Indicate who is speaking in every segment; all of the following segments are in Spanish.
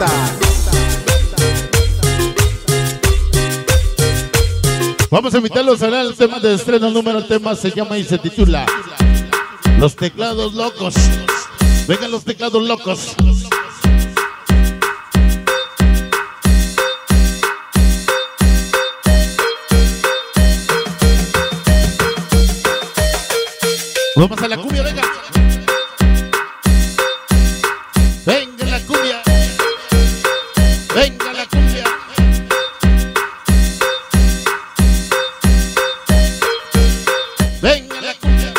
Speaker 1: Fernanda.
Speaker 2: Vamos a invitarlos a hablar el tema de estreno número. El tema se llama y se titula Los Teclados Locos. Vengan los teclados locos. Vamos a la cumbia, venga. Venga la cumbia. Venga la cumbia. Venga la cumbia.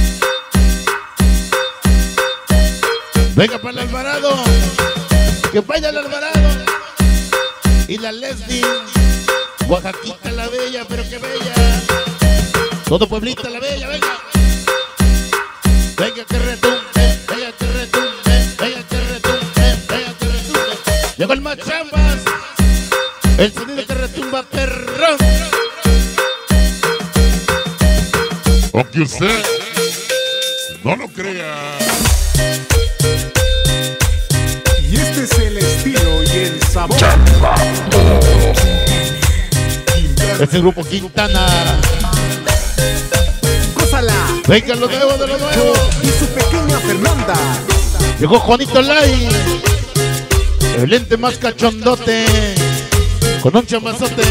Speaker 2: Venga para el Alvarado. Que vaya el Alvarado. Y la Leslie. Oaxaquita la bella, pero que bella. Todo Pueblita la bella, venga. Venga que retumbe, venga que retumbe, venga que retumbe, venga que retumbe. Llegó el Machambas, el sonido que retumba perrón.
Speaker 3: Aunque usted no lo crea.
Speaker 1: Y este es el estilo y el sabor.
Speaker 2: Este grupo Quintana. Venga lo nuevo de lo nuevo.
Speaker 1: Y su pequeña Fernanda.
Speaker 2: Llegó Juanito Lai, el ente más cachondote, con un chamazote.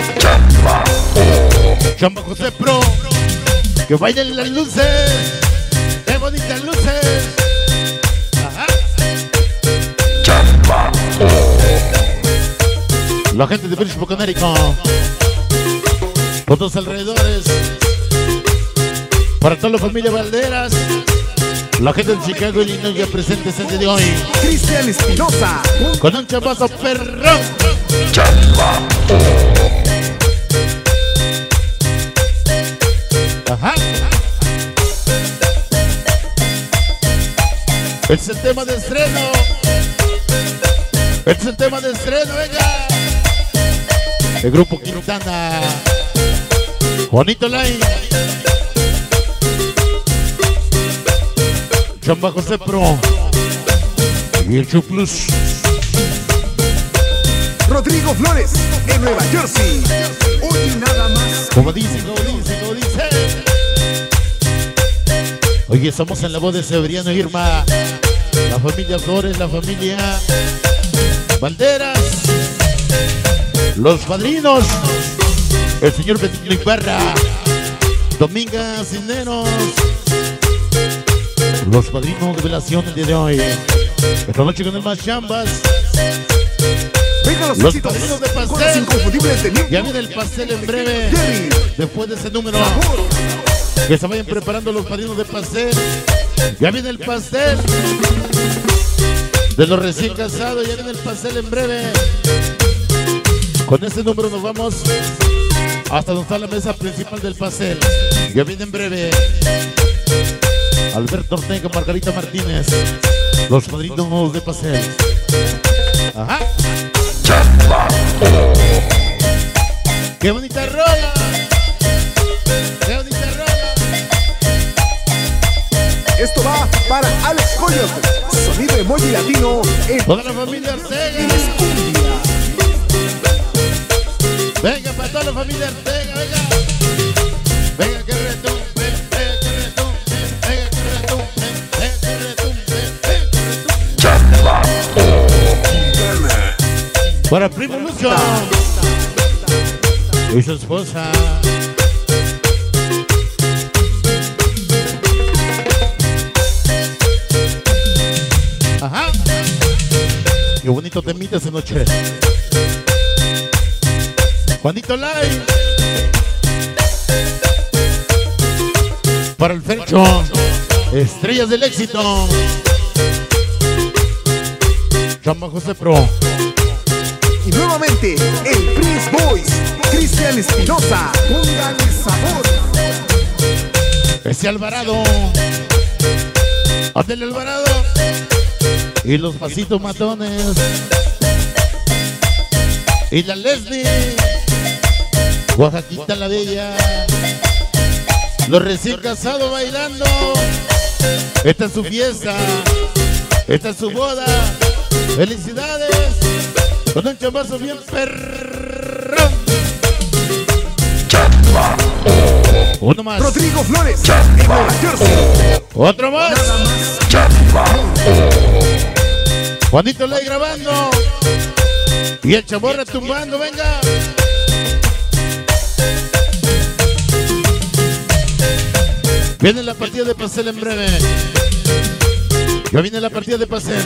Speaker 2: Chamba José Pro. Que bailen las luces. Qué bonitas luces. Ajá. La gente de Bridgeport, Connecticut, por todos alrededores. Para toda la familia Valderas, la gente de Chicago, Illinois, ya presentes el día de hoy.
Speaker 1: Cristian Espinosa.
Speaker 2: Con un chamazo perrón. Ajá. Es el tema de estreno. Es el tema de estreno, venga. El grupo Quintana. Juanito Lai. Chamba José Pro y el Chuplus.
Speaker 1: Rodrigo Flores, en Nueva Jersey. Hoy nada más.
Speaker 2: Como dice, como dice, como dice. Oye, estamos en la voz de Severiano Irma. La familia Flores, la familia Valderas. Los padrinos. El señor Benito Ibarra. Dominga Cisneros. Los padrinos de velación el día de hoy. Esta noche con el Machambas.
Speaker 1: Venga los
Speaker 2: padrinos de
Speaker 1: con los
Speaker 2: pastel.
Speaker 1: inconfundibles de Nick.
Speaker 2: Ya viene el pastel en breve.
Speaker 1: Jerry.
Speaker 2: Después de ese número. Que se vayan preparando los padrinos de pastel. Ya viene el pastel. De los recién casados. Ya viene el pastel en breve. Con este número nos vamos hasta donde está la mesa principal del pastel. Ya viene en breve Alberto Ortega, Margarita Martínez, los padrinos de pastel. Ajá. ¡Qué bonita rola! ¡Qué bonita rola!
Speaker 1: Esto va para Alex Coyote. Sonido emoji latino en
Speaker 2: Toda la familia Ortega.
Speaker 1: Cumbia.
Speaker 2: Venga, para toda la familia Ortega, venga. Venga que retumbe, venga que retumbe, venga que retumbe, venga que retumbe, venga que retumbe. Para Primo Lucio y su esposa. Ajá. Qué bonito temita esa noche. Juanito Lai. Para el Fercho. Estrellas del éxito. Chamba José Pro.
Speaker 1: Y nuevamente el Prince Boys, Cristian Espinosa. Póngale sabor.
Speaker 2: Ese Alvarado. Hotel Alvarado. Y los pasitos matones. Y la Leslie. Oaxaquita la bella. Los recién casados bailando. Esta es su fiesta. Esta es su boda. ¡Felicidades! Con un chambazo bien perrón. Uno más.
Speaker 1: Rodrigo Flores, en Nueva Jersey.
Speaker 2: Otro más. Juanito Ley grabando. Y el chambó retumbando, venga. Viene la partida de pastel en breve. Ya viene la partida de pastel.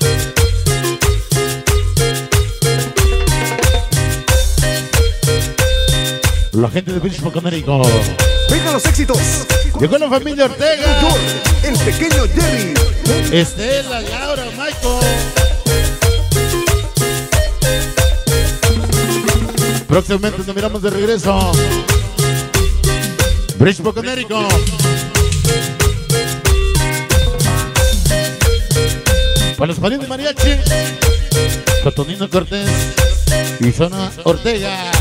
Speaker 2: La gente de Bridgeport, Connecticut.
Speaker 1: Vengan los éxitos.
Speaker 2: Llegó la familia Ortega.
Speaker 1: El pequeño Jerry.
Speaker 2: Estela, Laura, Michael. Próximamente nos miramos de regreso. Bridgeport, Connecticut. Para los padrinos de mariachi, Cotonino Cortés y Zona Ortega.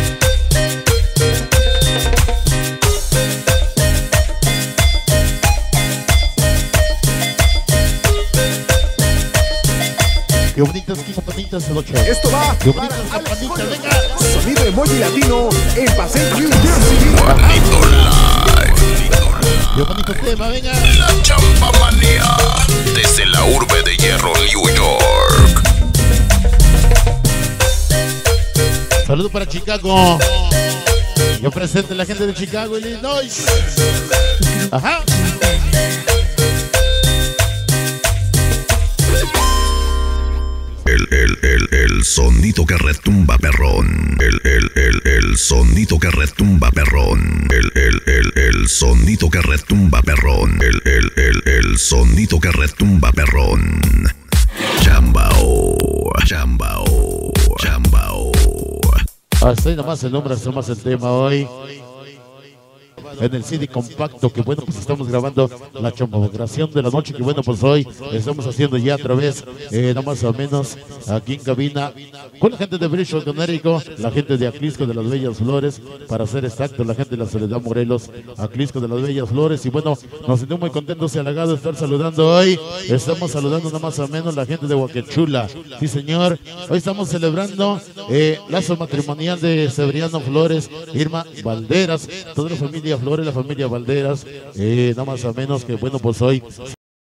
Speaker 2: Qué bonitas campanitas de noche.
Speaker 1: Esto va
Speaker 2: Qué
Speaker 1: para
Speaker 2: bonitas
Speaker 1: Alex
Speaker 2: campanitas,
Speaker 1: Coyote.
Speaker 2: venga.
Speaker 1: Sonido emoji latino en Paseo New Jersey.
Speaker 4: Juanito Live.
Speaker 2: Qué bonito tema, venga.
Speaker 4: La Champamanía. Desde la urbe de Hierro, New York.
Speaker 2: Saludos para Chicago. Yo presente la gente de Chicago, Illinois. Ajá.
Speaker 4: El sonido que retumba perrón. El sonido que retumba perrón. El sonido que retumba perrón. El sonido que retumba perrón. Chambao, chambao, chambao.
Speaker 2: Hasta ahí nomás el nombre, hasta más el tema hoy. En el CD compacto, que bueno, pues estamos grabando la chambografía de la noche, que bueno, pues hoy estamos haciendo ya a través, no más o menos, aquí en cabina, con la gente de Bridgeport, Connecticut, la gente de Aclisco de las Bellas Flores, para ser exacto, la gente de la Soledad Morelos, Aclisco de las Bellas Flores, y bueno, nos sentimos muy contentos y halagados de estar saludando hoy. Estamos saludando nada más o menos la gente de Huaquechula, sí señor, hoy estamos celebrando lazo matrimonial de Severiano Flores, Irma Valderas, toda la familia Flores, la familia Valderas, nada más o menos que bueno, pues hoy